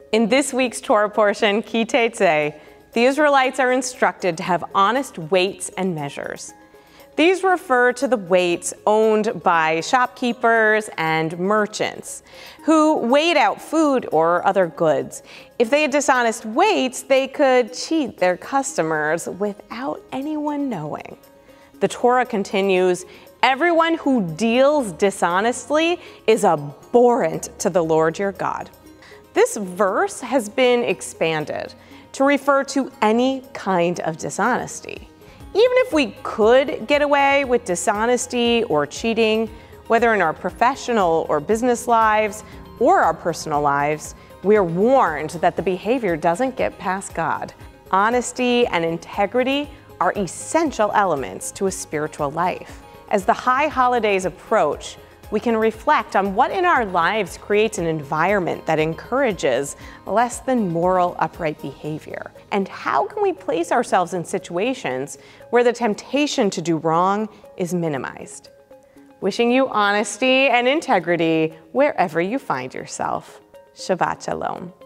In this week's Torah portion, Teitzei, the Israelites are instructed to have honest weights and measures. These refer to the weights owned by shopkeepers and merchants who weighed out food or other goods. If they had dishonest weights, they could cheat their customers without anyone knowing. The Torah continues, "Everyone who deals dishonestly is abhorrent to the Lord your God." This verse has been expanded to refer to any kind of dishonesty. Even if we could get away with dishonesty or cheating, whether in our professional or business lives or our personal lives, we're warned that the behavior doesn't get past God. Honesty and integrity are essential elements to a spiritual life. As the high holidays approach, we can reflect on what in our lives creates an environment that encourages less than moral, upright behavior. And how can we place ourselves in situations where the temptation to do wrong is minimized? Wishing you honesty and integrity wherever you find yourself. Shabbat Shalom.